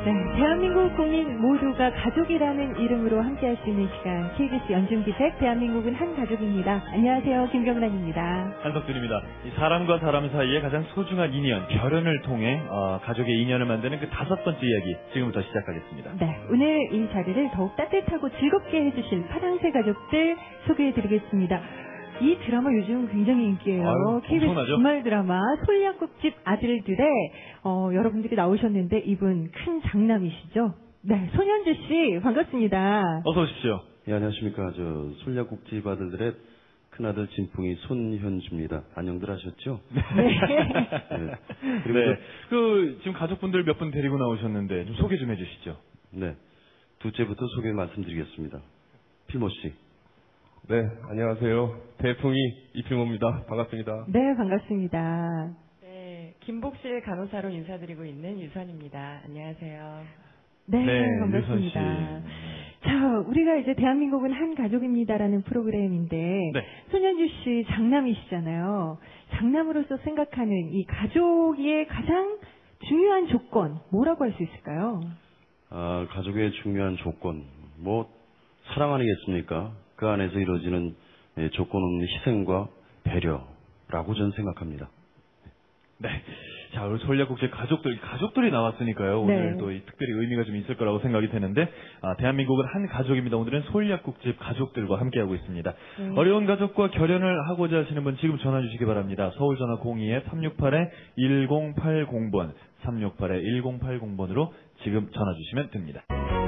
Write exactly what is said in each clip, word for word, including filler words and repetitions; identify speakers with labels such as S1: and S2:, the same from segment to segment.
S1: 네, 대한민국 국민 모두가 가족이라는 이름으로 함께 할 수 있는 시간, 케이비에스 연중기획 대한민국은 한 가족입니다. 안녕하세요, 김경란입니다.
S2: 한석준입니다. 이 사람과 사람 사이에 가장 소중한 인연, 결연을 통해 어, 가족의 인연을 만드는 그 다섯 번째 이야기, 지금부터 시작하겠습니다.
S1: 네, 오늘 이 자리를 더욱 따뜻하고 즐겁게 해주실 파랑새 가족들 소개해드리겠습니다. 이 드라마 요즘 굉장히 인기예요.
S2: 아유,
S1: 케이비에스
S2: 엄청나죠?
S1: 주말 드라마 솔약국집 아들들에 어, 여러분들이 나오셨는데 이분 큰 장남이시죠? 네, 손현주 씨 반갑습니다.
S2: 어서 오십시오.
S3: 예, 안녕하십니까. 저 솔약국집 아들들의 큰아들 진풍이 손현주입니다. 안녕들 하셨죠?
S2: 네.
S1: 네.
S3: 그리고
S2: 네. 그 지금 가족분들 몇 분 데리고 나오셨는데 좀 소개 좀 해주시죠.
S3: 네. 둘째부터 소개 말씀드리겠습니다. 필모 씨.
S4: 네, 안녕하세요. 대풍이 이필모입니다. 반갑습니다.
S1: 네, 반갑습니다.
S5: 네, 김복실 간호사로 인사드리고 있는 유선입니다. 안녕하세요.
S1: 네,
S2: 네,
S1: 반갑습니다.
S2: 유선
S1: 자, 우리가 이제 대한민국은 한 가족입니다라는 프로그램인데
S2: 네.
S1: 손현주 씨 장남이시잖아요. 장남으로서 생각하는 이 가족의 가장 중요한 조건 뭐라고 할 수 있을까요?
S3: 아, 가족의 중요한 조건. 뭐 사랑 아니겠습니까? 그 안에서 이루어지는 예, 조건은 희생과 배려라고 저는 생각합니다.
S2: 네. 자, 우리 솔약국제 가족들, 가족들이 나왔으니까요. 오늘
S1: 네.
S2: 또 이 특별히 의미가 좀 있을 거라고 생각이 되는데, 아, 대한민국은 한 가족입니다. 오늘은 솔약국집 가족들과 함께하고 있습니다.
S1: 네.
S2: 어려운 가족과 결연을 하고자 하시는 분 지금 전화 주시기 바랍니다. 서울 전화 공이 삼육팔 일공팔공 번, 삼육팔 일공팔공 번으로 지금 전화 주시면 됩니다.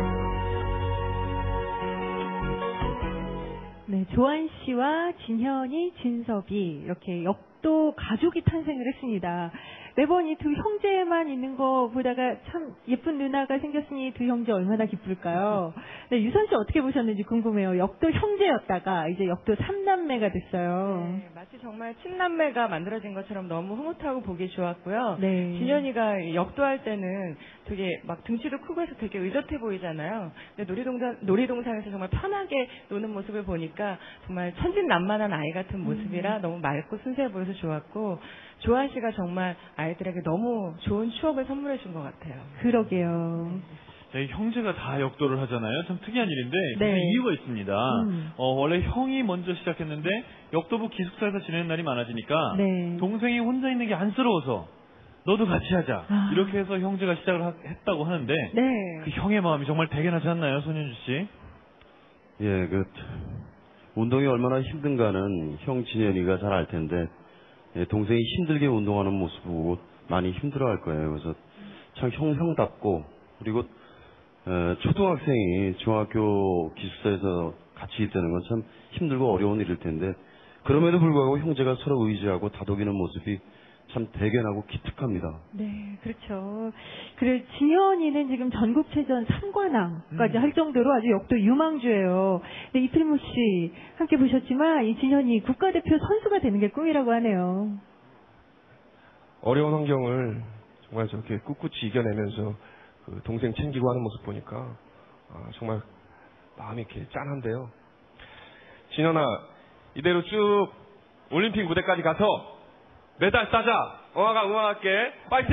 S1: 네, 조한 씨와 진현이, 진섭이 이렇게 역도 가족이 탄생을 했습니다. 매번 이 두 형제만 있는 거 보다가 참 예쁜 누나가 생겼으니 두 형제 얼마나 기쁠까요? 네, 유선 씨 어떻게 보셨는지 궁금해요. 역도 형제였다가 이제 역도 삼남매가 됐어요.
S5: 네, 마치 정말 친남매가 만들어진 것처럼 너무 흐뭇하고 보기 좋았고요.
S1: 네.
S5: 진현이가 역도할 때는 되게 막 등치도 크고 해서 되게 의젓해 보이잖아요. 근데 놀이동산, 놀이동산에서 정말 편하게 노는 모습을 보니까 정말 천진난만한 아이 같은 모습이라
S1: 음.
S5: 너무 맑고 순수해 보여서 좋았고, 조한 씨가 정말 아이들에게 너무 좋은 추억을 선물해 준 것 같아요.
S1: 그러게요.
S2: 네, 형제가 다 역도를 하잖아요. 참 특이한 일인데
S1: 네.
S2: 그 이유가 있습니다.
S1: 음.
S2: 어, 원래 형이 먼저 시작했는데 역도부 기숙사에서 지내는 날이 많아지니까
S1: 네.
S2: 동생이 혼자 있는 게 안쓰러워서 너도 같이 하자.
S1: 아.
S2: 이렇게 해서 형제가 시작을 하, 했다고 하는데
S1: 네.
S2: 그 형의 마음이 정말 대견하지 않나요, 손현주 씨?
S3: 예, 그 운동이 얼마나 힘든가는 형 진현이가 잘 알 텐데 예, 동생이 힘들게 운동하는 모습 보고 많이 힘들어할 거예요. 그래서 참 형 형답고, 그리고 어, 초등학생이 중학교 기숙사에서 같이 있다는 건 참 힘들고 어려운 일일 텐데 그럼에도 불구하고 형제가 서로 의지하고 다독이는 모습이 참 대견하고 기특합니다.
S1: 네, 그렇죠. 그리고 진현이는 지금 전국체전 삼관왕까지
S2: 음.
S1: 할 정도로 아주 역도 유망주예요. 네, 이필모 씨 함께 보셨지만 이 진현이 국가대표 선수가 되는 게 꿈이라고 하네요.
S4: 어려운 환경을 정말 저렇게 꿋꿋이 이겨내면서 그 동생 챙기고 하는 모습 보니까 아, 정말 마음이 이렇게 짠한데요. 진현아, 이대로 쭉 올림픽 무대까지 가서 메달 따자. 엄마가 응원할게. 파이팅!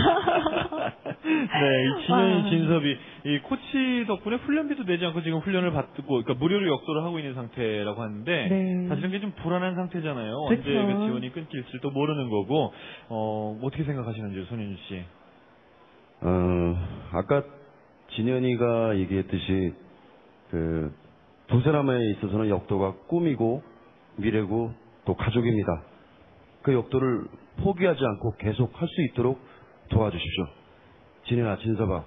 S2: 네, 이 진현이,
S1: 와.
S2: 진섭이 이 코치 덕분에 훈련비도 내지 않고 지금 훈련을 받고, 그러니까 무료로 역도를 하고 있는 상태라고 하는데
S1: 네.
S2: 사실은 그게 좀 불안한 상태잖아요.
S1: 그렇죠.
S2: 언제 그 지원이 끊길지 또 모르는 거고, 어, 어떻게 생각하시는지 손현주 씨.
S3: 어, 아까 진현이가 얘기했듯이 그 두 사람에 있어서는 역도가 꿈이고 미래고 또 가족입니다. 그 역도를 포기하지 않고 계속 할 수 있도록 도와주십시오. 진현아, 진섭아,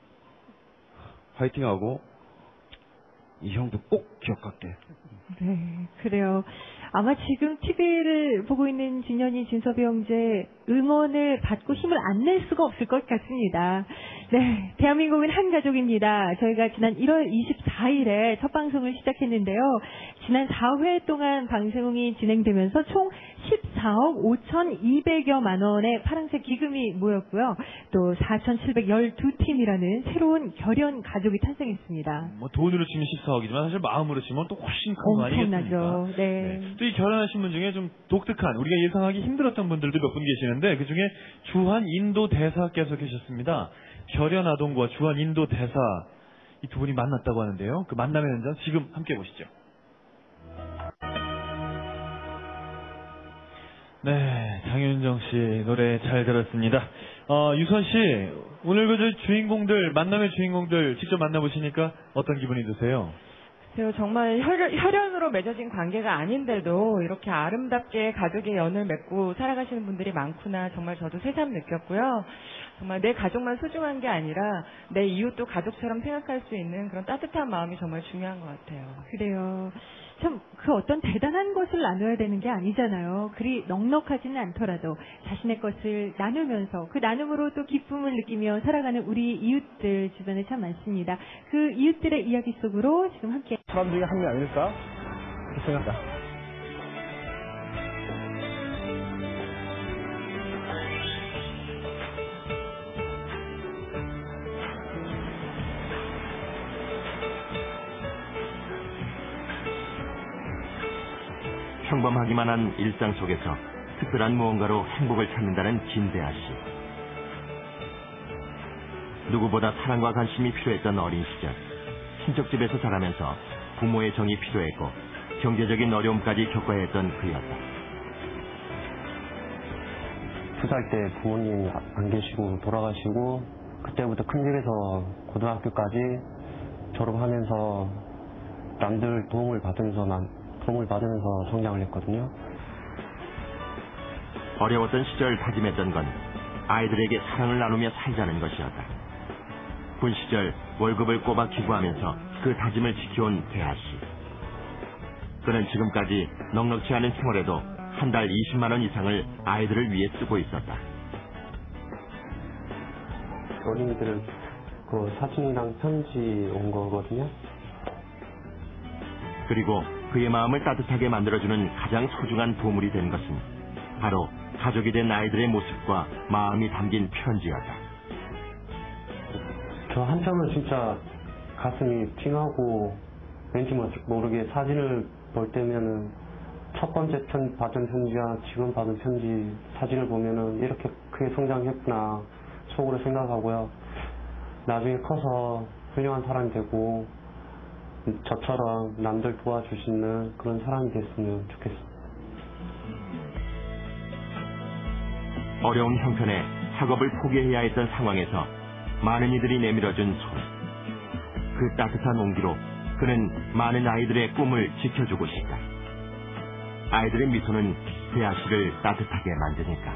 S3: 화이팅하고 이 형도 꼭 기억할게.
S1: 네, 그래요. 아마 지금 티비를 보고 있는 진현이, 진섭이 형제 응원을 받고 힘을 안 낼 수가 없을 것 같습니다. 네, 대한민국은 한 가족입니다. 저희가 지난 일월 이십사일에 첫 방송을 시작했는데요. 지난 사 회 동안 방송이 진행되면서 총 사억 오천이백여만 원의 파란색 기금이 모였고요. 또 사천칠백십이 팀이라는 새로운 결연 가족이 탄생했습니다.
S2: 뭐 돈으로 치면 십사억이지만 사실 마음으로 치면 또 훨씬 큰 거 아니겠습니까?
S1: 엄청나죠. 네.
S2: 네. 또 이 결혼하신 분 중에 좀 독특한, 우리가 예상하기 힘들었던 분들도 몇 분 계시는데 그 중에 주한 인도 대사께서 계셨습니다. 결연 아동과 주한 인도 대사 이 두 분이 만났다고 하는데요. 그 만남의 현장 지금 함께 보시죠. 네, 장윤정 씨 노래 잘 들었습니다. 어, 유선 씨, 오늘 그 주인공들, 만남의 주인공들 직접 만나보시니까 어떤 기분이 드세요?
S5: 그래서 정말 혈연, 혈연으로 맺어진 관계가 아닌데도 이렇게 아름답게 가족의 연을 맺고 살아가시는 분들이 많구나 정말 저도 새삼 느꼈고요. 정말 내 가족만 소중한 게 아니라 내 이웃도 가족처럼 생각할 수 있는 그런 따뜻한 마음이 정말 중요한 것 같아요.
S1: 그래요. 참 그 어떤 대단한 것을 나눠야 되는 게 아니잖아요. 그리 넉넉하지는 않더라도 자신의 것을 나누면서 그 나눔으로 또 기쁨을 느끼며 살아가는 우리 이웃들 주변에 참 많습니다. 그 이웃들의 이야기 속으로 지금 함께
S6: 사람 중에 한 명 아닐까? 그렇게 생각합니다.
S7: 평범하기만 한 일상 속에서 특별한 무언가로 행복을 찾는다는 김대하 씨. 누구보다 사랑과 관심이 필요했던 어린 시절, 친척집에서 자라면서 부모의 정이 필요했고 경제적인 어려움까지 겪어야 했던 그였다.
S8: 두 살 때 부모님 안 계시고 돌아가시고 그때부터 큰 집에서 고등학교까지 졸업하면서 남들 도움을 받으면서 난 도움을 받으면서 성장을 했거든요.
S7: 어려웠던 시절 다짐했던 건 아이들에게 사랑을 나누며 살자는 것이었다. 군 시절 월급을 꼬박 기부하면서 그 다짐을 지켜온 대하 씨. 그는 지금까지 넉넉지 않은 생활에도 한 달 이십만 원 이상을 아이들을 위해 쓰고 있었다.
S8: 어린이들 그 사진이랑 편지 온 거거든요.
S7: 그리고 그의 마음을 따뜻하게 만들어주는 가장 소중한 보물이 된 것은 바로 가족이 된 아이들의 모습과 마음이 담긴 편지였다.
S8: 저 한편은 진짜 가슴이 팅하고 왠지 모르게 사진을 볼 때면은 첫 번째 편 받은 편지와 지금 받은 편지 사진을 보면은 이렇게 크게 성장했구나 속으로 생각하고요. 나중에 커서 훌륭한 사람이 되고 저처럼 남들 도와줄 수 있는 그런 사람이 됐으면 좋겠습니다.
S7: 어려운 형편에 학업을 포기해야 했던 상황에서 많은 이들이 내밀어준 손. 그 따뜻한 온기로 그는 많은 아이들의 꿈을 지켜주고 싶다. 아이들의 미소는 대하 씨를 따뜻하게 만드니까.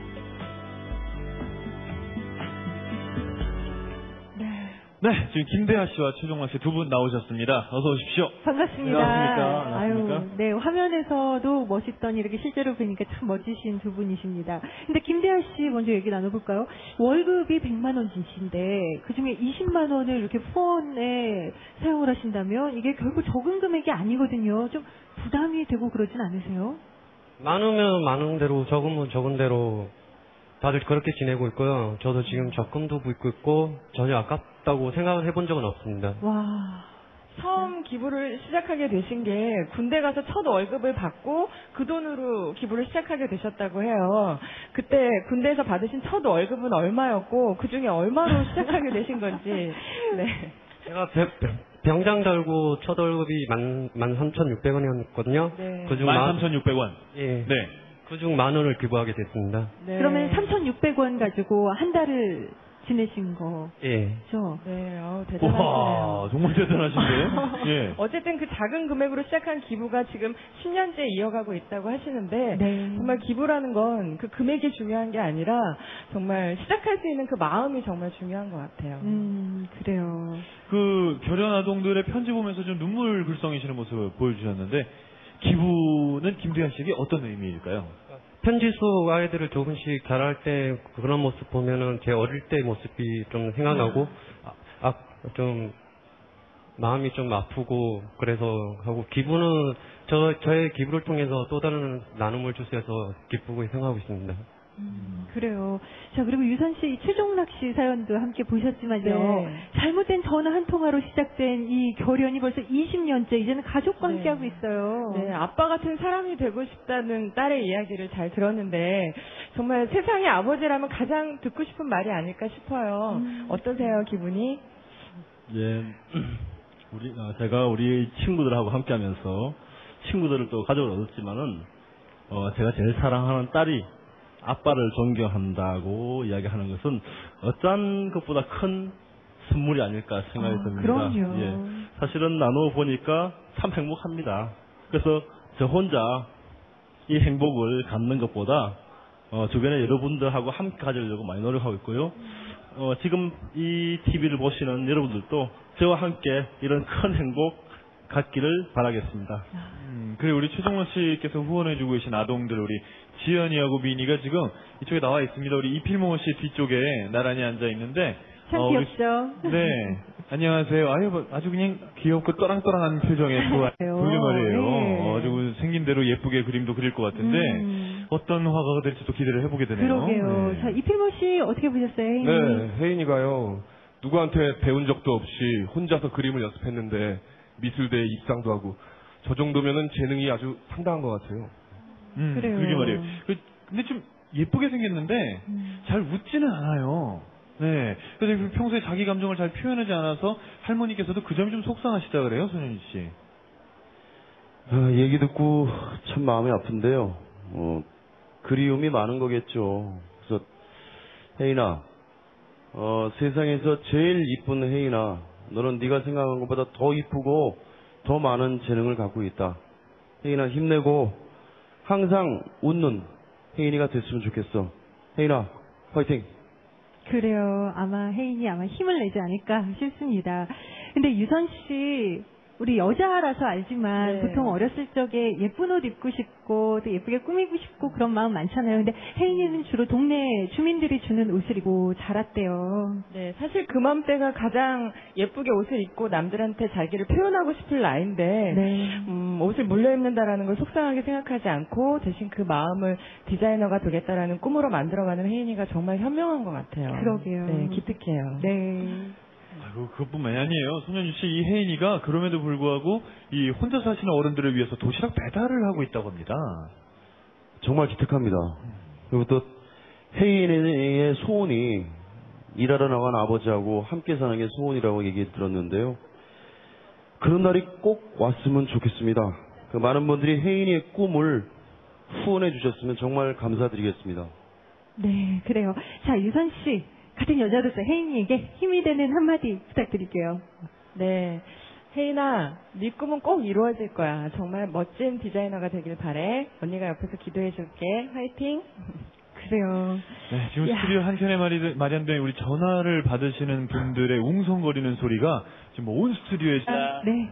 S2: 네, 지금 김대하 씨와 최종락 씨 두 분 나오셨습니다. 어서 오십시오.
S1: 반갑습니다.
S2: 안녕하십니까. 안녕하십니까.
S1: 아유, 네, 화면에서도 멋있더니 이렇게 실제로 보니까 참 멋지신 두 분이십니다. 근데 김대하 씨 먼저 얘기 나눠볼까요? 월급이 백만 원이신데 그중에 이십만 원을 이렇게 후원에 사용을 하신다면 이게 결국 적은 금액이 아니거든요. 좀 부담이 되고 그러진 않으세요?
S8: 많으면 많은 대로 적으면 적은 대로 다들 그렇게 지내고 있고요. 저도 지금 적금도 붓고 있고 전혀 아깝다고 생각을 해본 적은 없습니다.
S1: 와.
S5: 처음 기부를 시작하게 되신 게 군대 가서 첫 월급을 받고 그 돈으로 기부를 시작하게 되셨다고 해요. 그때 군대에서 받으신 첫 월급은 얼마였고 그 중에 얼마로 시작하게 되신 건지. 네.
S8: 제가 병장 달고 첫 월급이 만, 만 삼천육백 원이었거든요.
S5: 네.
S8: 그중
S2: 만 삼천육백 원.
S8: 예.
S2: 네.
S8: 그중 만 원을 기부하게 됐습니다.
S5: 네.
S1: 그러면 삼천육백 원 가지고 한 달을 지내신 거죠?
S8: 예.
S5: 네, 어,
S2: 와,
S5: 대단하시네요.
S2: 정말 대단하신데. 예.
S5: 어쨌든 그 작은 금액으로 시작한 기부가 지금 십 년째 이어가고 있다고 하시는데
S1: 네.
S5: 정말 기부라는 건 그 금액이 중요한 게 아니라 정말 시작할 수 있는 그 마음이 정말 중요한 것 같아요.
S1: 음, 그래요.
S2: 그 결연 아동들의 편지 보면서 좀 눈물 글썽이시는 모습을 보여주셨는데 기부는 김대하 씨에게 어떤 의미일까요?
S8: 편지 속 아이들을 조금씩 자랄 때 그런 모습 보면은 제 어릴 때 모습이 좀 생각나고 아, 아, 좀 마음이 좀 아프고 그래서 하고 기분은 저 저의 기부를 통해서 또 다른 나눔을 주셔서 기쁘고 생각하고 있습니다.
S1: 음, 그래요. 자, 그리고 유선 씨 최종락 씨 사연도 함께 보셨지만요.
S5: 네.
S1: 잘못된 전화 한 통화로 시작된 이 결연이 벌써 이십 년째 이제는 가족과
S5: 네.
S1: 함께하고 있어요.
S5: 네, 아빠 같은 사람이 되고 싶다는 딸의 이야기를 잘 들었는데 정말 세상의 아버지라면 가장 듣고 싶은 말이 아닐까 싶어요.
S1: 음.
S5: 어떠세요, 기분이?
S9: 예, 우리 아, 제가 우리 친구들하고 함께하면서 친구들을 또 가족을 얻었지만은 어, 제가 제일 사랑하는 딸이 아빠를 존경한다고 이야기하는 것은 어떤 것보다 큰 선물이 아닐까 생각이
S1: 아,
S9: 듭니다.
S1: 그럼요.
S9: 예, 사실은 나누어 보니까 참 행복합니다. 그래서 저 혼자 이 행복을 갖는 것보다 어, 주변에 여러분들하고 함께 가지려고 많이 노력하고 있고요. 어, 지금 이 티비를 보시는 여러분들도 저와 함께 이런 큰 행복 갖기를 바라겠습니다.
S2: 음, 그리고 우리 최정원 씨께서 후원해주고 계신 아동들 우리 지연이하고 미니가 지금 이쪽에 나와 있습니다. 우리 이필모 씨 뒤쪽에 나란히 앉아 있는데
S1: 참
S2: 어, 우리-
S1: 귀엽죠?
S2: 네, 안녕하세요. 아유, 뭐, 아주 그냥 귀엽고 또랑또랑한 표정의 좋아요. 그러게 말이에요.
S1: 네.
S2: 어, 아주 생긴 대로 예쁘게 그림도 그릴 것 같은데
S1: 음,
S2: 어떤 화가가 될지 또 기대를 해보게 되네요.
S1: 그러게요.
S2: 네.
S1: 자, 이필모 씨 어떻게 보셨어요? 혜인이?
S4: 네, 혜인이가요. 누구한테 배운 적도 없이 혼자서 그림을 연습했는데 미술대에 입상도 하고 저 정도면은 재능이 아주 상당한 것 같아요.
S2: 음,
S1: 그래요.
S2: 그러게 말이에요. 그, 근데 좀 예쁘게 생겼는데
S1: 음.
S2: 잘 웃지는 않아요. 네. 그래서 평소에 자기 감정을 잘 표현하지 않아서 할머니께서도 그 점이 좀 속상하시다 그래요, 손현희 씨.
S3: 아, 얘기 듣고 참 마음이 아픈데요. 어, 그리움이 많은 거겠죠. 그래서 혜인아, 어, 세상에서 제일 이쁜 혜인아, 너는 네가 생각한 것보다 더 이쁘고 더 많은 재능을 갖고 있다. 혜인아 힘내고 항상 웃는 혜인이가 됐으면 좋겠어. 혜인아 화이팅.
S1: 그래요. 아마 혜인이 아마 힘을 내지 않을까 싶습니다. 근데 유선 씨, 우리 여자라서 알지만
S5: 네.
S1: 보통 어렸을 적에 예쁜 옷 입고 싶고 또 예쁘게 꾸미고 싶고 그런 마음 많잖아요. 근데 혜인이는 주로 동네 주민들이 주는 옷을 입고 자랐대요.
S5: 네, 사실 그 맘때가 가장 예쁘게 옷을 입고 남들한테 자기를 표현하고 싶을 나이인데
S1: 네.
S5: 음, 옷을 물려 입는다라는 걸 속상하게 생각하지 않고 대신 그 마음을 디자이너가 되겠다라는 꿈으로 만들어가는 혜인이가 정말 현명한 것 같아요.
S1: 그러게요.
S5: 네, 기특해요.
S1: 네.
S2: 아이고, 그것뿐만이 아니에요. 손현주 씨, 이 혜인이가 그럼에도 불구하고 이 혼자 사시는 어른들을 위해서 도시락 배달을 하고 있다고 합니다.
S3: 정말 기특합니다. 그리고 또 혜인의 소원이 일하러 나간 아버지하고 함께 사는 게 소원이라고 얘기 들었는데요. 그런 날이 꼭 왔으면 좋겠습니다. 그 많은 분들이 혜인이의 꿈을 후원해 주셨으면 정말 감사드리겠습니다.
S1: 네, 그래요. 자, 유선 씨, 같은 여자로서 혜인이에게 힘이 되는 한마디 부탁드릴게요.
S5: 네. 혜인아, 네 꿈은 꼭 이루어질 거야. 정말 멋진 디자이너가 되길 바래. 언니가 옆에서 기도해줄게. 화이팅!
S1: 그래요.
S2: 네, 지금
S1: 야.
S2: 스튜디오 한켠에 마리- 마련된 우리 전화를 받으시는 분들의 웅성거리는 소리가 지금 온 스튜디오에
S1: 아, 네.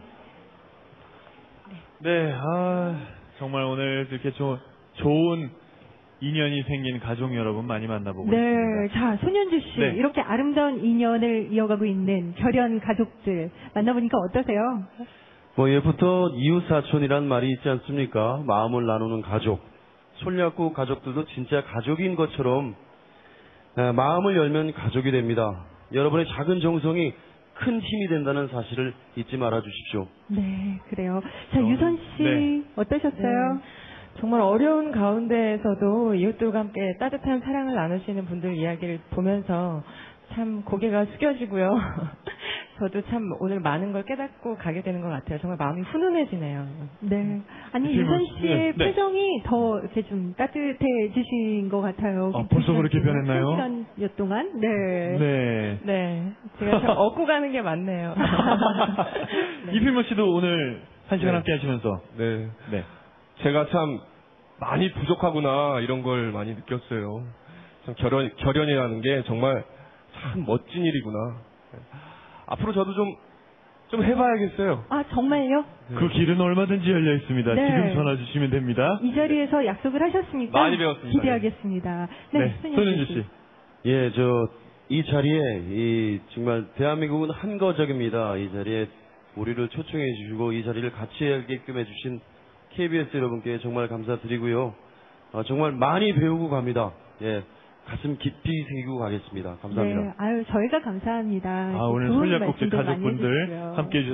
S2: 네, 아, 정말 오늘 이렇게 조, 좋은 인연이 생긴 가족 여러분 많이 만나보고
S1: 네,
S2: 있습니다.
S1: 자, 손현주 씨,
S2: 네.
S1: 이렇게 아름다운 인연을 이어가고 있는 결연 가족들 만나보니까 어떠세요?
S3: 뭐 예부터 이웃 사촌이란 말이 있지 않습니까? 마음을 나누는 가족. 손잡고 가족들도 진짜 가족인 것처럼 에, 마음을 열면 가족이 됩니다. 여러분의 작은 정성이 큰 힘이 된다는 사실을 잊지 말아 주십시오.
S1: 네, 그래요. 자,
S2: 어,
S1: 유선 씨
S2: 네.
S1: 어떠셨어요?
S5: 네. 정말 어려운 가운데에서도 이웃들과 함께 따뜻한 사랑을 나누시는 분들 이야기를 보면서 참 고개가 숙여지고요. 저도 참 오늘 많은 걸 깨닫고 가게 되는 것 같아요. 정말 마음이 훈훈해지네요.
S1: 네. 아니,
S2: 이필모
S1: 유선
S2: 씨,
S1: 씨의
S2: 네, 네.
S1: 표정이 더 이렇게 좀 따뜻해지신 것 같아요.
S2: 아, 벌써 그렇게 변했나요?
S1: 한 시간여 동안? 네.
S2: 네.
S5: 네. 제가 참 얻고 가는 게 많네요. 네.
S2: 이필모 씨도 오늘 한 시간
S4: 네.
S2: 함께 하시면서
S4: 네.
S2: 네.
S4: 제가 참 많이 부족하구나 이런 걸 많이 느꼈어요. 참 결연, 결연이라는 게 정말 참 멋진 일이구나. 앞으로 저도 좀, 좀 해봐야겠어요.
S1: 아, 정말요?
S2: 그 길은 얼마든지 열려 있습니다.
S1: 네.
S2: 지금 전화 주시면 됩니다.
S1: 이 자리에서 약속을 하셨으니까
S4: 많이 배웠습니다.
S1: 기대하겠습니다. 네,
S2: 네,
S1: 손현주
S2: 손현주
S1: 씨.
S2: 씨.
S3: 예, 저 이 자리에 이 정말 대한민국은 한 거적입니다. 이 자리에 우리를 초청해 주시고 이 자리를 같이 하게끔 해주신 케이비에스 여러분께 정말 감사드리고요. 어, 정말 많이 배우고 갑니다. 예, 가슴 깊이 새기고 가겠습니다. 감사합니다.
S1: 네, 아유 저희가 감사합니다.
S2: 아, 오늘
S1: 좋은
S2: 솔약국제
S1: 말씀도 많이
S2: 가족분들
S1: 해주시고요.
S2: 함께 해주셔서